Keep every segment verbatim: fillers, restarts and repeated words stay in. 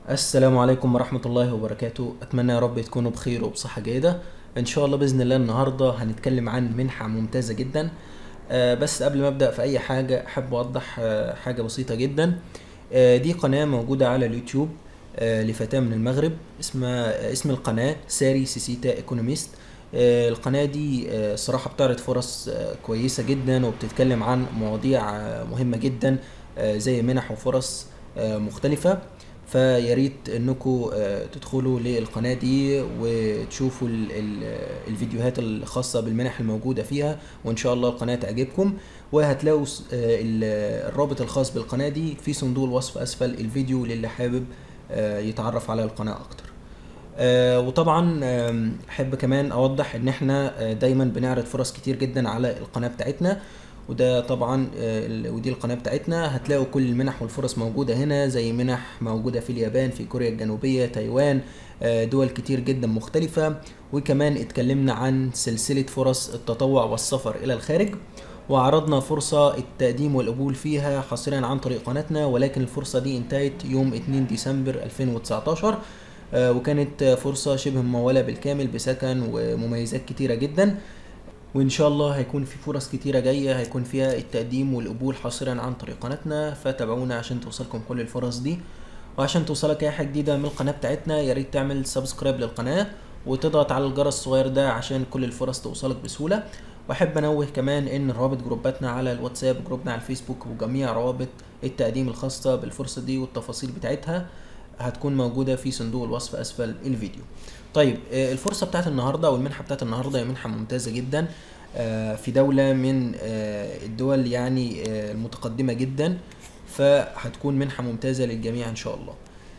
السلام عليكم ورحمة الله وبركاته. أتمنى يا رب تكونوا بخير وبصحة جيدة إن شاء الله بإذن الله. النهاردة هنتكلم عن منحة ممتازة جدا. آه، بس قبل ما أبدأ في أي حاجة أحب أوضح آه، حاجة بسيطة جدا. آه، دي قناة موجودة على اليوتيوب آه، لفتاة من المغرب. اسمها آه، اسم القناة ساري سيسيتا ايكونوميست. آه، القناة دي آه، صراحة بتعرض فرص آه، كويسة جدا، وبتتكلم عن مواضيع آه، مهمة جدا، آه، زي منح وفرص آه، مختلفة. فيا ريت انكم تدخلوا للقناة دي وتشوفوا ال- ال- الفيديوهات الخاصة بالمنح الموجودة فيها، وان شاء الله القناة تعجبكم. وهتلاقوا س- آه، ال- الرابط الخاص بالقناة دي في صندوق الوصف اسفل الفيديو للي حابب آه، يتعرف على القناة اكتر. آه، وطبعا آم، احب كمان اوضح ان احنا آه، دايما بنعرض فرص كتير جدا على القناة بتاعتنا. وده طبعا آه، ال- ودي القناة بتاعتنا. هتلاقوا كل المنح والفرص موجودة هنا، زي منح موجودة في اليابان، في كوريا الجنوبية، تايوان، آه، دول كتير جدا مختلفة. وكمان اتكلمنا عن سلسلة فرص التطوع والسفر الى الخارج، وعرضنا فرصة التقديم والقبول فيها حصريا عن طريق قناتنا، ولكن الفرصة دي انتهت يوم اتنين ديسمبر ألفين وتسعتاشر. آه، وكانت فرصة شبه ممولة بالكامل بسكن ومميزات كتيرة جدا. وإن شاء الله هيكون في فرص كتيرة جاية هيكون فيها التقديم والقبول حصرا عن طريق قناتنا، فتابعونا عشان توصلكم كل الفرص دي. وعشان توصلك أي حاجة جديدة من القناة بتاعتنا يا ريت تعمل سبسكرايب للقناة وتضغط على الجرس الصغير ده عشان كل الفرص توصلك بسهولة. واحب انوه كمان ان روابط جروباتنا على الواتساب، جروبنا على الفيسبوك، وجميع روابط التقديم الخاصة بالفرصة دي والتفاصيل بتاعتها هتكون موجودة في صندوق الوصف أسفل الفيديو. طيب، آه، الفرصة بتاعت النهاردة أو المنحة بتاعت النهاردة هي منحة ممتازة جدا آه، في دولة من آه، الدول يعني آه، المتقدمة جدا. فهتكون منحة ممتازة للجميع إن شاء الله.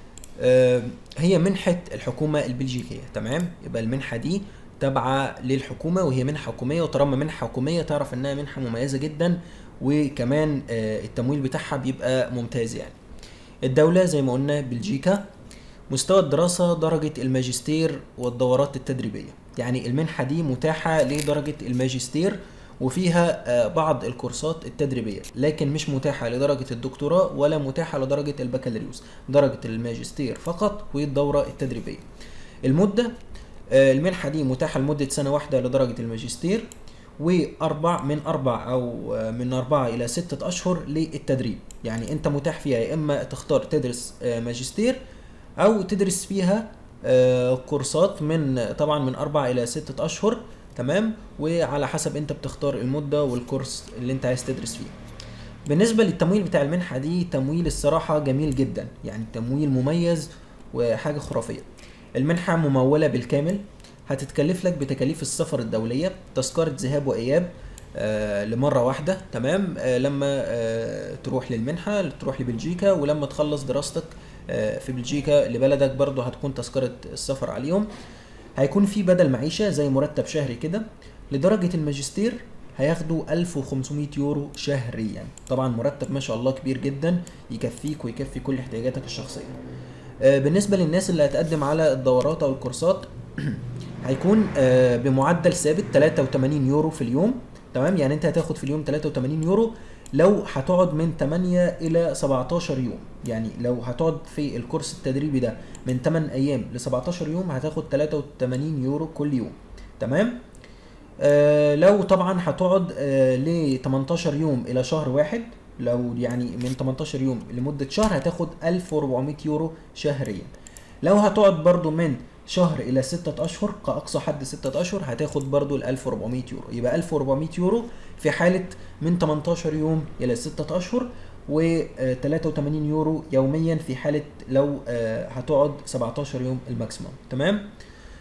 آه، هي منحة الحكومة البلجيكية. تمام، يبقى المنحة دي تابعة للحكومة، وهي منحة حكومية. وطالما منحة حكومية تعرف إنها منحة مميزة جدا، وكمان آه، التمويل بتاعها بيبقى ممتاز يعني. الدولة زي ما قلنا بلجيكا. مستوى الدراسة درجة الماجستير والدورات التدريبية. يعني المنحة دي متاحة لدرجة الماجستير، وفيها آه، بعض الكورسات التدريبية، لكن مش متاحة لدرجة الدكتوراه ولا متاحة لدرجة البكالوريوس. درجة الماجستير فقط والدورة التدريبية. المدة، آه، المنحة دي متاحة لمدة سنة واحدة لدرجة الماجستير، وأربع من أربع أو آه، من أربعة إلى ستة أشهر للتدريب. يعني أنت متاح فيها يا إما تختار تدرس آه، ماجستير، او تدرس فيها آه، كورسات من طبعا من اربع الى ستة اشهر. تمام، وعلى حسب انت بتختار المدة والكورس اللي انت عايز تدرس فيه. بالنسبة للتمويل بتاع المنحة دي، تمويل الصراحة جميل جدا، يعني تمويل مميز وحاجة خرافية. المنحة ممولة بالكامل. هتتكلف لك بتكاليف السفر الدولية، تذكرة ذهاب وإياب آه لمرة واحدة. تمام، آه لما آه تروح للمنحة تروح لبلجيكا، ولما تخلص دراستك آه في بلجيكا لبلدك برضو هتكون تذكرة السفر عليهم. هيكون في بدل معيشة زي مرتب شهري كده. لدرجة الماجستير هياخدوا ألف وخمسمائة يورو شهريا. طبعا مرتب ما شاء الله كبير جدا، يكفيك ويكفي كل احتياجاتك الشخصية. آه، بالنسبة للناس اللي هتقدم على الدورات أو الكورسات هيكون آه، بمعدل ثابت تلاتة وتمانين يورو في اليوم. تمام، يعني انت هتاخد في اليوم تلاتة وتمانين يورو لو هتقعد من تمانية الى سبعتاشر يوم. يعني لو هتقعد في الكورس التدريبي ده من تمن ايام ل سبعتاشر يوم هتاخد تلاتة وتمانين يورو كل يوم. تمام. آه لو طبعا هتقعد آه ل تمنتاشر يوم الى شهر واحد، لو يعني من تمنتاشر يوم لمدة شهر هتاخد ألف وأربعمائة يورو شهريا. لو هتقعد برضو من شهر الى ستة اشهر، كاقصى حد ستة اشهر، هتاخد برضو ال ألف وأربعمائة يورو. يبقى ألف وأربعمائة يورو في حالة من تمنتاشر يوم الى ستة اشهر، و تلاتة وتمانين يورو يوميا في حالة لو آه هتقعد سبعتاشر يوم الماكسيموم. تمام.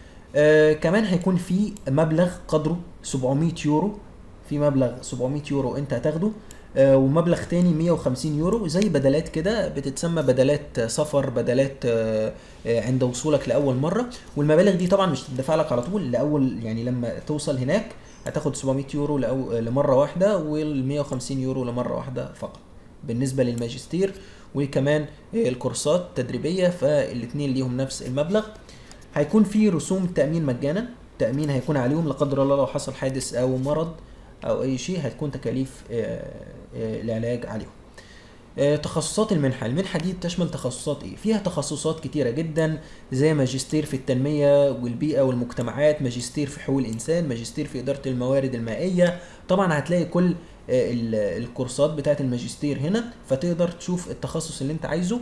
آه كمان هيكون في مبلغ قدره سبعمائة يورو. في مبلغ سبعمائة يورو انت هتاخده، آه ومبلغ تاني مية وخمسين يورو زي بدلات كده، بتتسمى بدلات سفر، بدلات آه آه عند وصولك لأول مرة. والمبالغ دي طبعا مش تدفع لك على طول، لأول يعني لما توصل هناك هتاخد سبعمائة يورو لأو لمرة واحدة، وال مية وخمسين يورو لمرة واحدة فقط بالنسبة للماجستير. وكمان آه الكورسات التدريبية فالاتنين ليهم نفس المبلغ. هيكون في رسوم تأمين مجانا. تأمين هيكون عليهم لا قدر الله لو حصل حادث أو مرض أو أي شيء، هتكون تكاليف آه، آه، العلاج عليهم. آه، تخصصات المنحة. المنحة دي بتشمل تخصصات ايه؟ فيها تخصصات كتيرة جدا، زي ماجستير في التنمية والبيئة والمجتمعات، ماجستير في حقوق الإنسان، ماجستير في إدارة الموارد المائية. طبعا هتلاقي كل آه، ال- الكورسات بتاعت الماجستير هنا، فتقدر تشوف التخصص اللي انت عايزه.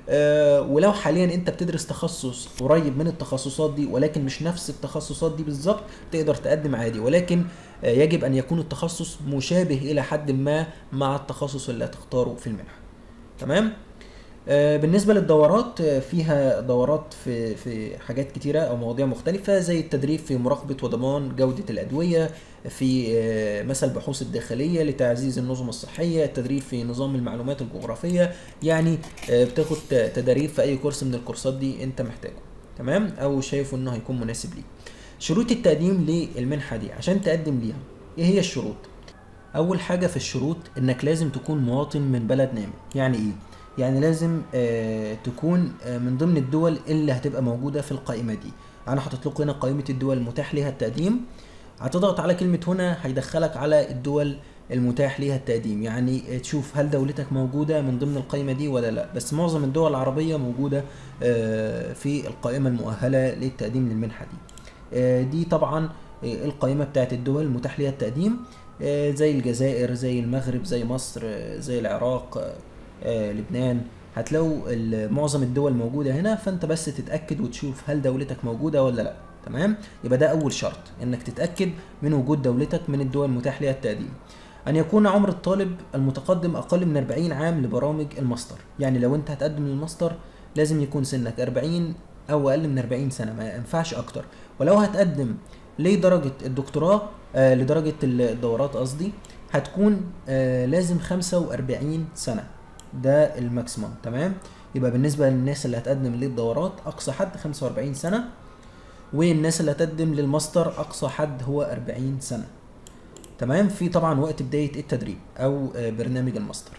آه، ولو حاليا انت بتدرس تخصص قريب من التخصصات دي ولكن مش نفس التخصصات دي بالظبط، تقدر تقدم عادي، ولكن آه، يجب ان يكون التخصص مشابه الى حد ما مع التخصص اللي هتختاره في المنحة. تمام. آه، بالنسبة للدورات، آه، فيها دورات في في حاجات كتيرة أو مواضيع مختلفة، زي التدريب في مراقبة وضمان جودة الأدوية، في آه، مثل البحوث الداخلية لتعزيز النظم الصحية، التدريب في نظام المعلومات الجغرافية. يعني آه، بتاخد ت- تدريب في أي كورس من الكورسات دي أنت محتاجه، تمام، أو شايفه إنه هيكون مناسب ليك. شروط التقديم للمنحة دي عشان تقدم ليها، إيه هي الشروط؟ اول حاجه في الشروط انك لازم تكون مواطن من بلد نامي. يعني ايه؟ يعني لازم آه تكون آه من ضمن الدول اللي هتبقى موجوده في القائمه دي. انا حاطط لكم هنا قائمه الدول المتاح ليها التقديم. هتضغط على كلمه هنا، هيدخلك على الدول المتاح ليها التقديم، يعني آه، تشوف هل دولتك موجوده من ضمن القائمه دي ولا لا. بس معظم الدول العربيه موجوده آه في القائمه المؤهله للتقديم للمنحه دي. آه، دي طبعا آه، القائمة بتاعت الدول المتاح ليها التقديم، آه، زي الجزائر، زي المغرب، زي مصر، آه، زي العراق، آه، آه، لبنان. هتلاقوا ال- معظم الدول موجودة هنا، فانت بس تتأكد وتشوف هل دولتك موجودة ولا لا. تمام. يبقى ده أول شرط، إنك تتأكد من وجود دولتك من الدول المتاح ليها التقديم. أن يكون عمر الطالب المتقدم أقل من أربعين عام لبرامج الماستر. يعني لو أنت هتقدم للماستر لازم يكون سنك أربعين أو أقل من أربعين سنة، ما ينفعش أكتر. ولو هتقدم لدرجة الدكتوراه، آه لدرجة الدورات قصدي، هتكون آه لازم خمسة وأربعين سنة، ده الماكسيموم. تمام. يبقى بالنسبة للناس اللي هتقدم للدورات أقصى حد خمسة وأربعين سنة، والناس اللي هتقدم للماستر أقصى حد هو أربعين سنة. تمام. في طبعا وقت بداية التدريب أو آه برنامج الماستر.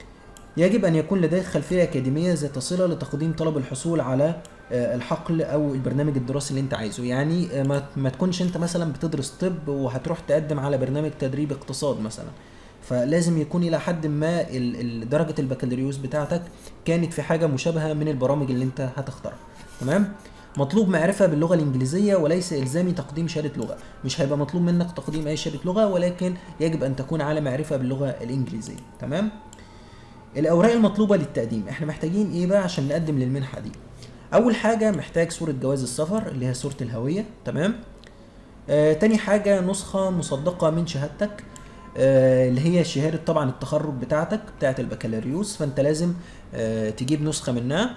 يجب أن يكون لديك خلفية أكاديمية ذات صلة لتقديم طلب الحصول على آه، الحقل أو البرنامج الدراسي اللي أنت عايزه. يعني آه، ما ما تكونش أنت مثلا بتدرس طب وهتروح تقدم على برنامج تدريب اقتصاد مثلا، فلازم يكون إلى حد ما ال- ال- درجة البكالوريوس بتاعتك كانت في حاجة مشابهة من البرامج اللي أنت هتختارها. تمام. مطلوب معرفة باللغة الإنجليزية، وليس إلزامي تقديم شهادة لغة. مش هيبقى مطلوب منك تقديم أي شهادة لغة، ولكن يجب أن تكون على معرفة باللغة الإنجليزية. تمام. الاوراق المطلوبه للتقديم، احنا محتاجين ايه بقى عشان نقدم للمنحه دي؟ اول حاجه محتاج صوره جواز السفر اللي هي صوره الهويه. تمام. آه تاني حاجه نسخه مصدقه من شهادتك، آه اللي هي شهاده طبعا التخرج بتاعتك بتاعت البكالوريوس، فانت لازم آه تجيب نسخه منها.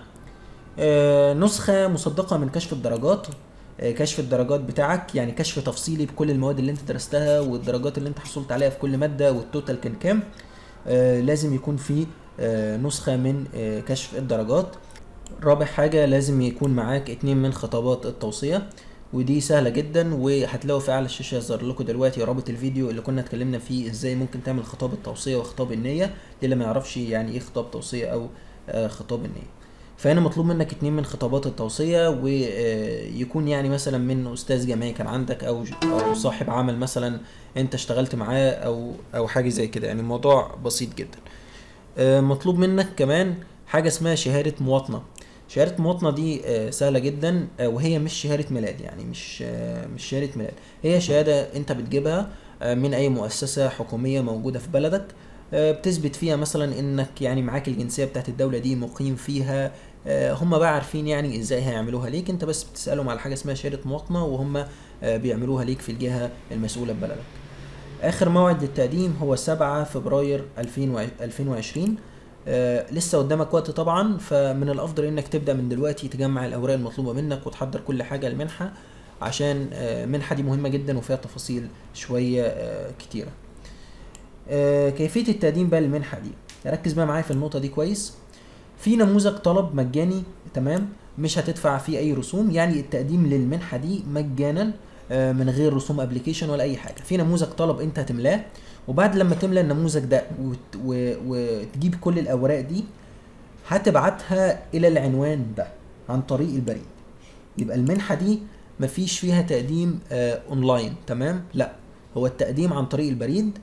آه نسخه مصدقه من كشف الدرجات، آه كشف الدرجات بتاعك، يعني كشف تفصيلي بكل المواد اللي انت درستها والدرجات اللي انت حصلت عليها في كل ماده والتوتال كان كام. آه، لازم يكون في آه، نسخة من آه، كشف الدرجات. رابع حاجة لازم يكون معاك اتنين من خطابات التوصية، ودي سهلة جدا، وهتلاقوا في اعلى الشاشة يظهر لكم دلوقتي رابط الفيديو اللي كنا اتكلمنا فيه ازاي ممكن تعمل خطاب التوصية وخطاب النية للي ما يعرفش يعني ايه خطاب توصية او آه، خطاب النية. فهنا مطلوب منك اتنين من خطابات التوصية، ويكون يعني مثلا من استاذ جامعي كان عندك، او او صاحب عمل مثلا انت اشتغلت معاه، او او حاجة زي كده. يعني الموضوع بسيط جدا. آه، مطلوب منك كمان حاجة اسمها شهادة مواطنة. شهادة مواطنة دي آه، سهلة جدا، آه، وهي مش شهادة ميلاد، يعني مش آه، مش شهادة ميلاد. هي شهادة انت بتجيبها آه، من اي مؤسسة حكومية موجودة في بلدك، آه، بتثبت فيها مثلا انك يعني معاك الجنسية بتاعت الدولة دي، مقيم فيها. آه، هم بقى عارفين يعني ازاي هيعملوها ليك، انت بس بتسألهم على حاجة اسمها شهادة مواطنة، وهم آه، بيعملوها ليك في الجهة المسؤولة ببلدك. اخر موعد للتقديم هو سبعة فبراير ألفين وعشرين. آه لسه قدامك وقت طبعا، فمن الافضل انك تبدا من دلوقتي تجمع الاوراق المطلوبه منك وتحضر كل حاجه المنحه، عشان آه المنحه دي مهمه جدا وفيها تفاصيل شويه آه كتيره. آه كيفيه التقديم بقى للمنحه دي، ركز بقى معايا في النقطه دي كويس. في نموذج طلب مجاني، تمام، مش هتدفع فيه اي رسوم، يعني التقديم للمنحه دي مجانا آه، من غير رسوم ابلكيشن ولا اي حاجه. في نموذج طلب انت هتملاه، وبعد لما تملى النموذج ده وت- و- وتجيب كل الاوراق دي، هتبعتها الى العنوان ده عن طريق البريد. يبقى المنحه دي مفيش فيها تقديم آه اونلاين، تمام، لا، هو التقديم عن طريق البريد.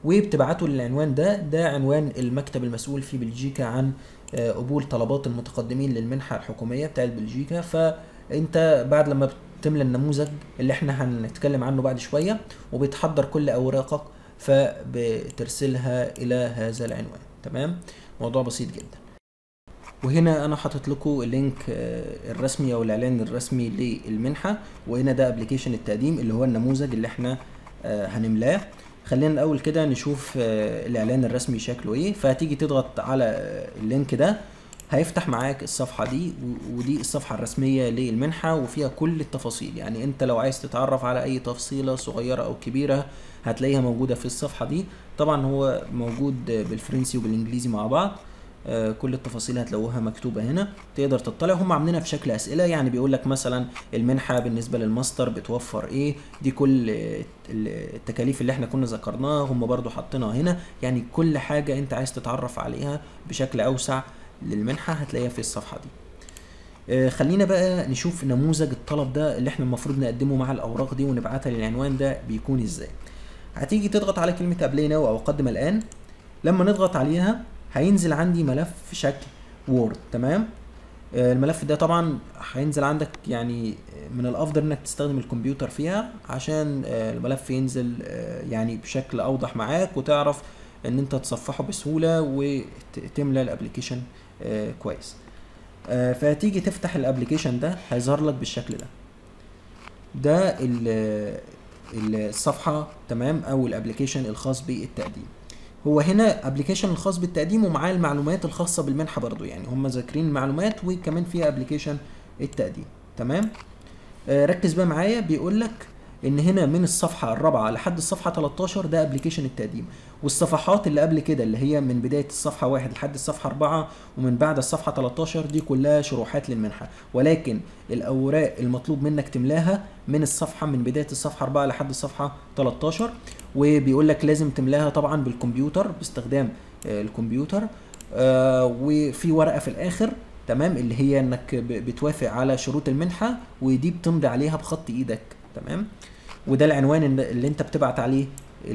وبتبعته للعنوان ده. ده عنوان المكتب المسؤول في بلجيكا عن قبول طلبات المتقدمين للمنحة الحكومية بتاعت بلجيكا. فانت بعد لما بتملى النموذج اللي احنا هنتكلم عنه بعد شوية وبتحضر كل اوراقك فبترسلها الى هذا العنوان. تمام، موضوع بسيط جدا. وهنا انا حاطط لكم اللينك الرسمي او الاعلان الرسمي للمنحة، وهنا ده ابلكيشن التقديم اللي هو النموذج اللي احنا هنملاه. خلينا الاول كده نشوف الاعلان الرسمي شكله ايه. فهتيجي تضغط على اللينك ده هيفتح معاك الصفحة دي، ودي الصفحة الرسمية للمنحة وفيها كل التفاصيل. يعني انت لو عايز تتعرف على اي تفصيلة صغيرة او كبيرة هتلاقيها موجودة في الصفحة دي. طبعا هو موجود بالفرنسي وبالانجليزي مع بعض، كل التفاصيل هتلاقوها مكتوبه هنا، تقدر تطلع. هم عاملينها في شكل اسئله، يعني بيقول لك مثلا المنحه بالنسبه للماستر بتوفر ايه، دي كل التكاليف اللي احنا كنا ذكرناها هم برضو حاطينها هنا. يعني كل حاجه انت عايز تتعرف عليها بشكل اوسع للمنحه هتلاقيها في الصفحه دي. خلينا بقى نشوف نموذج الطلب ده اللي احنا المفروض نقدمه مع الاوراق دي ونبعتها للعنوان ده بيكون ازاي. هتيجي تضغط على كلمه ابلاي ناو او قدم الان. لما نضغط عليها هينزل عندي ملف في شكل وورد. تمام، الملف ده طبعا هينزل عندك، يعني من الافضل انك تستخدم الكمبيوتر فيها عشان الملف ينزل يعني بشكل اوضح معاك وتعرف ان انت تصفحه بسهولة وتملى الابليكيشن كويس. فهتيجي تفتح الابليكيشن ده هيظهر لك بالشكل ده. ده الصفحة تمام، او الابليكيشن الخاص بالتقديم. هو هنا ابلكيشن الخاص بالتقديم ومعاه المعلومات الخاصه بالمنحه برضو، يعني هم ذاكرين المعلومات وكمان فيها ابلكيشن التقديم. تمام، آه ركز بقى معايا. بيقول لك ان هنا من الصفحه الرابعه لحد الصفحه تلتاشر ده ابلكيشن التقديم، والصفحات اللي قبل كده اللي هي من بدايه الصفحه واحد لحد الصفحه أربعة ومن بعد الصفحه تلتاشر دي كلها شروحات للمنحه. ولكن الاوراق المطلوب منك تملاها من الصفحه من بدايه الصفحه أربعة لحد الصفحه تلتاشر، وبيقول لك لازم تملاها طبعا بالكمبيوتر باستخدام آه الكمبيوتر. آه وفي ورقه في الاخر تمام اللي هي انك بتوافق على شروط المنحه، ودي بتمضي عليها بخط ايدك. تمام، وده العنوان اللي انت بتبعت عليه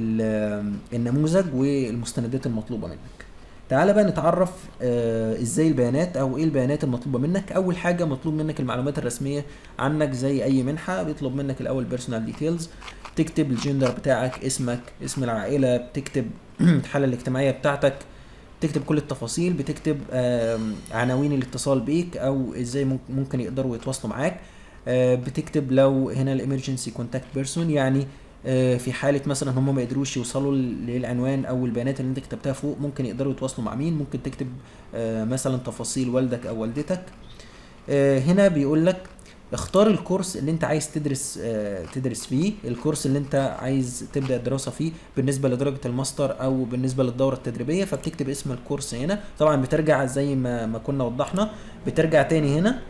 النموذج والمستندات المطلوبه منك. تعال بقى نتعرف آه ازاي البيانات او ايه البيانات المطلوبه منك. اول حاجه مطلوب منك المعلومات الرسميه عنك زي اي منحه. بيطلب منك الاول بيرسونال ديتيلز، تكتب الجندر بتاعك، اسمك، اسم العائله، بتكتب الحاله الاجتماعيه بتاعتك، تكتب كل التفاصيل، بتكتب آه عناوين الاتصال بيك او ازاي ممكن يقدروا يتواصلوا معاك. آه بتكتب لو هنا الامرجنسي كونتاكت بيرسون، يعني آه في حاله مثلا هم ما قدروش يوصلوا للعنوان او البيانات اللي انت كتبتها فوق ممكن يقدروا يتواصلوا مع مين. ممكن تكتب آه مثلا تفاصيل والدك او والدتك. آه هنا بيقول لك اختار الكورس اللي انت عايز تدرس آه تدرس فيه، الكورس اللي انت عايز تبدا الدراسه فيه بالنسبه لدرجه الماستر او بالنسبه للدوره التدريبيه. فبتكتب اسم الكورس هنا. طبعا بترجع زي ما ما كنا وضحنا، بترجع تاني هنا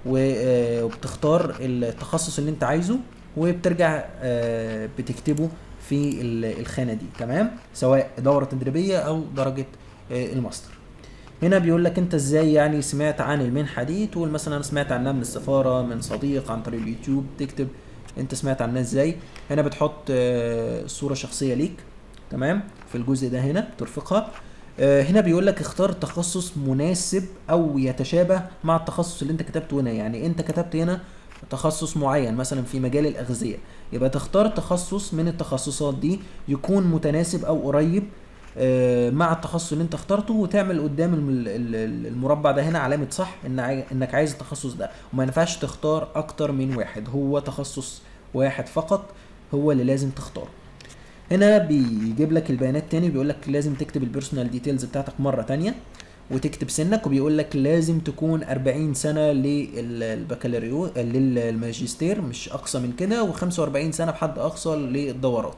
وبتختار التخصص اللي انت عايزه وبترجع بتكتبه في الخانه دي. تمام، سواء دوره تدريبيه او درجه الماستر. هنا بيقول لك انت ازاي يعني سمعت عن المنحه دي. تقول مثلا انا سمعت عنها من السفاره، من صديق، عن طريق اليوتيوب. تكتب انت سمعت عنها ازاي. هنا بتحط صوره شخصيه ليك. تمام، في الجزء ده هنا ترفقها. هنا بيقول لك اختار تخصص مناسب او يتشابه مع التخصص اللي انت كتبته هنا. يعني انت كتبت هنا تخصص معين مثلا في مجال الاغذيه، يبقى تختار تخصص من التخصصات دي يكون متناسب او قريب مع التخصص اللي انت اخترته، وتعمل قدام المربع ده هنا علامه صح ان انك عايز التخصص ده. وما ينفعش تختار اكتر من واحد، هو تخصص واحد فقط هو اللي لازم تختاره. هنا بيجيب لك البيانات تاني، بيقول لك لازم تكتب البيرسونال ديتيلز بتاعتك مره تانية، وتكتب سنك، وبيقول لك لازم تكون أربعين سنه للبكالوريوس للماجستير مش اقصى من كده، وخمسة وأربعين سنه بحد اقصى للدورات.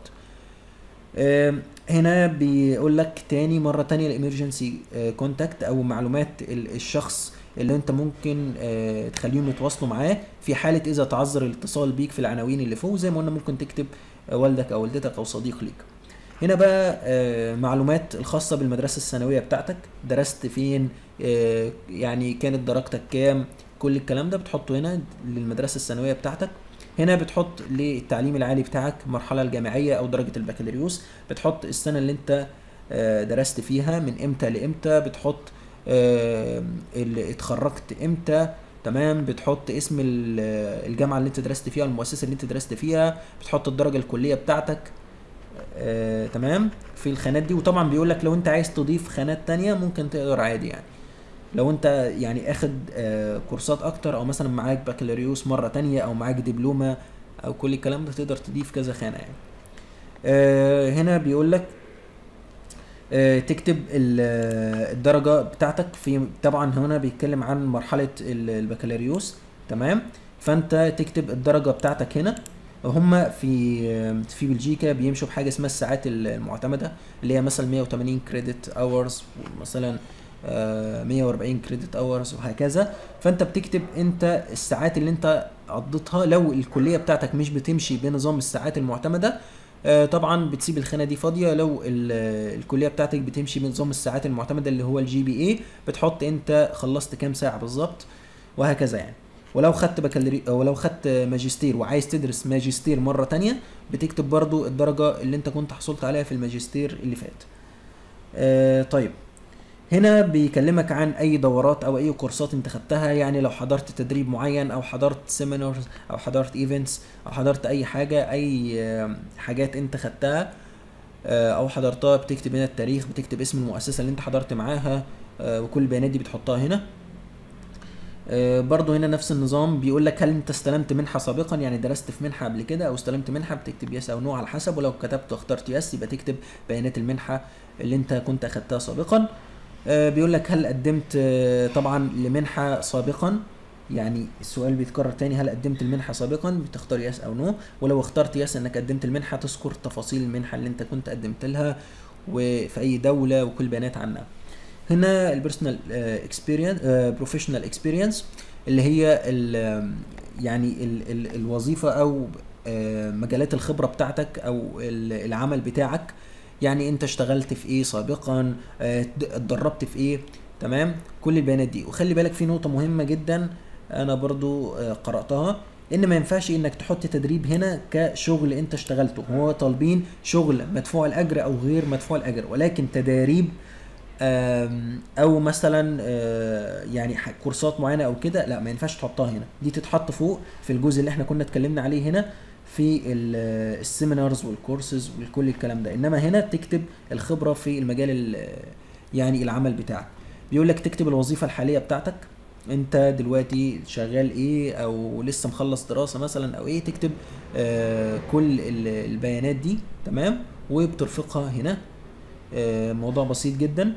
هنا بيقول لك تاني مره تانية الامرجنسي كونتاكت او معلومات الشخص اللي انت ممكن تخليهم يتواصلوا معاه في حاله اذا تعذر الاتصال بيك في العناوين اللي فوق. زي ما قلنا ممكن تكتب والدك او والدتك او صديق ليك. هنا بقى معلومات الخاصه بالمدرسه الثانويه بتاعتك، درست فين، يعني كانت درجتك كام، كل الكلام ده بتحطه هنا للمدرسه الثانويه بتاعتك. هنا بتحط للتعليم العالي بتاعك المرحله الجامعيه او درجه البكالوريوس، بتحط السنه اللي انت آه، درست فيها من امتى لامتى، بتحط آه، اللي اتخرجت امتى، تمام، بتحط اسم ال- الجامعه اللي انت درست فيها، المؤسسه اللي انت درست فيها، بتحط الدرجه الكليه بتاعتك. آه، تمام، في الخانات دي. وطبعا بيقول لك لو انت عايز تضيف خانات تانية ممكن تقدر عادي يعني، لو انت يعني اخد آه، كورسات اكتر، او مثلا معاك بكالوريوس مره تانية، او معاك دبلومه، او كل الكلام ده تقدر تضيف كذا خانه يعني. آه، هنا بيقول لك آه، تكتب ال- آه، الدرجة بتاعتك في، طبعا هنا بيتكلم عن مرحلة ال- البكالوريوس، تمام. فانت تكتب الدرجة بتاعتك هنا. هما في آه، في بلجيكا بيمشوا بحاجة اسمها الساعات المعتمدة، اللي هي مثلا مية وتمانين كريدت اورز، مثلا آه، مية واربعين كريدت اورز، وهكذا. فانت بتكتب انت الساعات اللي انت قضيتها، لو الكلية بتاعتك مش بتمشي بنظام الساعات المعتمدة آه، طبعا بتسيب الخانه دي فاضيه. لو ال- آه، الكليه بتاعتك بتمشي بنظام الساعات المعتمده اللي هو الجي بي اي، بتحط انت خلصت كام ساعه بالظبط، وهكذا يعني. ولو خدت بكالوري ولو خدت ماجستير وعايز تدرس ماجستير مره تانية، بتكتب برضو الدرجه اللي انت كنت حصلت عليها في الماجستير اللي فات. آه طيب، هنا بيكلمك عن اي دورات او اي كورسات انت خدتها، يعني لو حضرت تدريب معين، او حضرت سيمينارز، او حضرت ايفنتس، او حضرت اي حاجه، اي آه، حاجات انت خدتها آه، او حضرتها، بتكتب هنا التاريخ، بتكتب اسم المؤسسه اللي انت حضرت معاها، آه، وكل البيانات دي بتحطها هنا. آه، برضو هنا نفس النظام، بيقول لك هل انت استلمت منحه سابقا، يعني درست في منحه قبل كده او استلمت منحه، بتكتب يس او نو على حسب. ولو كتبت واخترت يس يبقى تكتب بيانات المنحه اللي انت كنت اخدتها سابقا. آه، بيقول لك هل قدمت آه، طبعا لمنحه سابقا، يعني السؤال بيتكرر تاني، هل قدمت المنحه سابقا، بتختار يس او نو. ولو اخترت يس انك قدمت المنحه، تذكر تفاصيل المنحه اللي انت كنت قدمت لها، وفي اي دوله، وكل بيانات عنها. هنا البيرسونال اكسبيرينس، بروفيشنال اكسبيرينس، اللي هي ال يعني ال ال الوظيفه، او آه، مجالات الخبره بتاعتك، او ال- العمل بتاعك، يعني انت اشتغلت في ايه سابقا، آه، ات- اتدربت في ايه، تمام، كل البيانات دي. وخلي بالك في نقطه مهمه جدا انا برضو آه، قراتها، ان ما ينفعش انك تحط تدريب هنا كشغل انت اشتغلته. هو طالبين شغل مدفوع الاجر او غير مدفوع الاجر، ولكن تداريب آم، او مثلا آه، يعني ح- كورسات معينه او كده، لا ما ينفعش تحطها هنا، دي تتحط فوق في الجزء اللي احنا كنا اتكلمنا عليه هنا في ال- السيمينارز والكورسز وكل الكلام ده. انما هنا تكتب الخبره في المجال ال- يعني العمل بتاعك. بيقول لك تكتب الوظيفه الحاليه بتاعتك، انت دلوقتي شغال ايه، او لسه مخلص دراسه مثلا او ايه، تكتب آه كل ال- البيانات دي، تمام، وبترفقها هنا. آه موضوع بسيط جدا.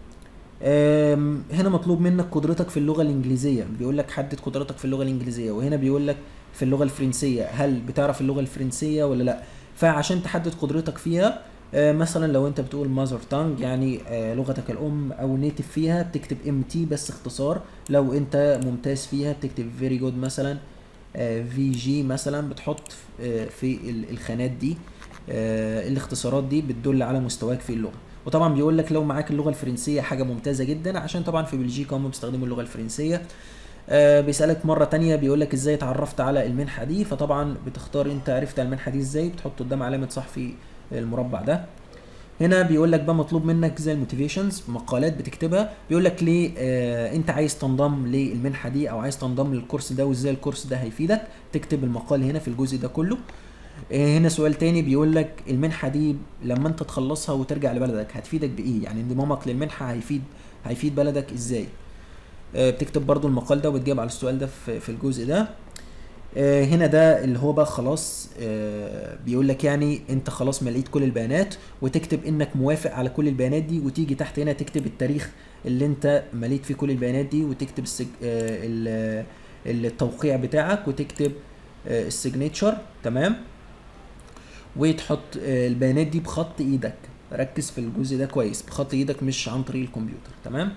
آم، هنا مطلوب منك قدرتك في اللغة الإنجليزية، بيقول لك حدد قدرتك في اللغة الإنجليزية. وهنا بيقول لك في اللغة الفرنسية، هل بتعرف اللغة الفرنسية ولا لا. فعشان تحدد قدرتك فيها، آه، مثلا لو انت بتقول ماذر تانج، يعني آه، لغتك الأم أو نيتف فيها، بتكتب ام تي بس اختصار. لو انت ممتاز فيها بتكتب فيري جود مثلا، في جي مثلا، بتحط آه، في ال- الخانات دي آه، الاختصارات دي بتدل على مستواك في اللغة. وطبعا بيقول لك لو معاك اللغه الفرنسيه حاجه ممتازه جدا، عشان طبعا في بلجيكا هم بيستخدموا اللغه الفرنسيه. آه بيسالك مره تانية، بيقول لك ازاي اتعرفت على المنحه دي، فطبعا بتختار انت عرفت على المنحه دي ازاي، بتحط قدام علامه صح في المربع ده. هنا بيقول لك بقى مطلوب منك زي الموتيفيشنز، مقالات بتكتبها. بيقول لك ليه آه انت عايز تنضم للمنحه دي، او عايز تنضم للكورس ده، وازاي الكورس ده هيفيدك. تكتب المقال هنا في الجزء ده كله. آه، هنا سؤال تاني، بيقول لك المنحة دي لما انت تخلصها وترجع لبلدك هتفيدك بايه، يعني انضمامك للمنحة هيفيد هيفيد بلدك ازاي. آه، بتكتب برضو المقال ده وتجاوب على السؤال ده في في الجزء ده. آه، هنا ده اللي هو بقى خلاص، آه، بيقول لك يعني انت خلاص مليت كل البيانات، وتكتب انك موافق على كل البيانات دي، وتيجي تحت هنا تكتب التاريخ اللي انت مليت فيه كل البيانات دي، وتكتب السج... آه، ال- التوقيع بتاعك، وتكتب السيجنتشر، تمام، وتحط آه، البيانات دي بخط ايدك. ركز في الجزء ده كويس، بخط ايدك مش عن طريق الكمبيوتر، تمام.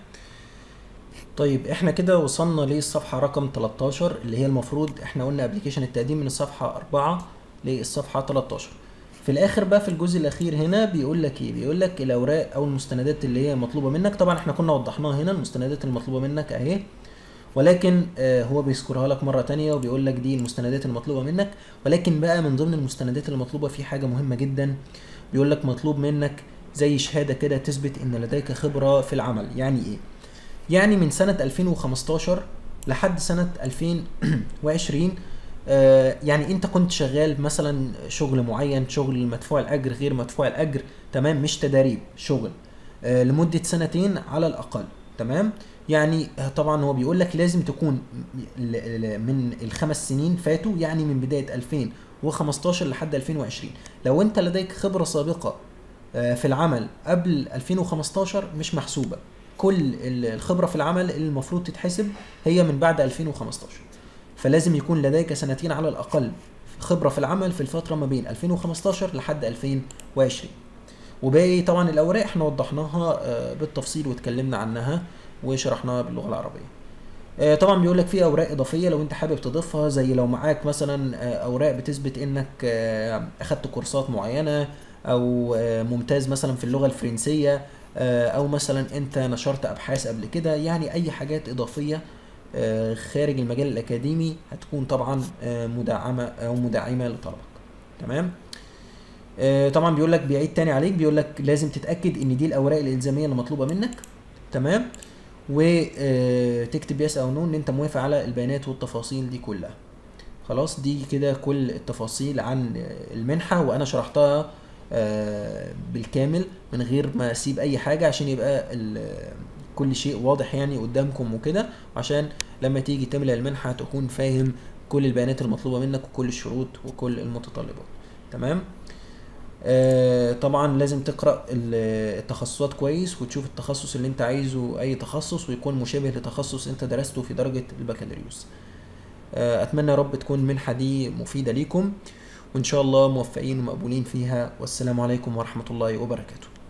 طيب احنا كده وصلنا للصفحة رقم تلتاشر، اللي هي المفروض احنا قلنا ابلكيشن التقديم من الصفحة أربعة للصفحة تلتاشر. في الاخر بقى في الجزء الاخير هنا بيقول لك ايه، بيقول لك الاوراق او المستندات اللي هي مطلوبة منك. طبعا احنا كنا وضحناها هنا، المستندات المطلوبة منك اهي. ولكن آه، هو بيذكرها لك مره تانية وبيقول لك دي المستندات المطلوبه منك. ولكن بقى من ضمن المستندات المطلوبه في حاجه مهمه جدا، بيقول لك مطلوب منك زي شهاده كده تثبت ان لديك خبره في العمل. يعني ايه؟ يعني من سنه ألفين وخمستاشر لحد سنه ألفين وعشرين، آه، يعني انت كنت شغال مثلا شغل معين، شغل مدفوع الاجر غير مدفوع الاجر، تمام، مش تداريب، شغل آه، لمدة سنتين على الاقل، تمام. يعني آه، طبعا هو بيقول لك لازم تكون ل- ل- من الخمس سنين فاتوا، يعني من بداية ألفين وخمستاشر لحد ألفين وعشرين. لو انت لديك خبرة سابقة آه، في العمل قبل ألفين وخمستاشر مش محسوبة. كل ال- الخبرة في العمل اللي المفروض تتحسب هي من بعد ألفين وخمستاشر. فلازم يكون لديك سنتين على الأقل خبرة في العمل في الفترة ما بين ألفين وخمستاشر لحد ألفين وعشرين. وباقي طبعا الأوراق احنا وضحناها آه، بالتفصيل واتكلمنا عنها وشرحناها باللغة العربية. آه، طبعا بيقول لك في اوراق اضافيه لو انت حابب تضيفها، زي لو معاك مثلا آه، اوراق بتثبت انك آه، اخدت كورسات معينه، او آه، ممتاز مثلا في اللغه الفرنسيه، آه، او مثلا انت نشرت ابحاث قبل كده. يعني اي حاجات اضافيه آه، خارج المجال الاكاديمي هتكون طبعا آه، مدعمه او مدعمه لطلبك، تمام. آه، طبعا بيقول لك بيعيد تاني عليك، بيقول لك لازم تتاكد ان دي الاوراق الالزاميه اللي مطلوبه منك، تمام. وتكتب يس او نو ان انت موافق على البيانات والتفاصيل دي كلها. خلاص، دي كده كل التفاصيل عن آه، المنحة، وانا شرحتها آه، بالكامل من غير ما اسيب اي حاجة، عشان يبقى ال- كل شيء واضح يعني قدامكم وكده، عشان لما تيجي تملأ المنحة تكون فاهم كل البيانات المطلوبة منك وكل الشروط وكل المتطلبات، تمام. آه، طبعا لازم تقرأ ال- التخصصات كويس، وتشوف التخصص اللي انت عايزه اي تخصص ويكون مشابه لتخصص انت درسته في درجة البكالوريوس. آه، اتمنى يا رب تكون المنحة دي مفيدة ليكم، وان شاء الله موفقين ومقبولين فيها. والسلام عليكم ورحمة الله وبركاته.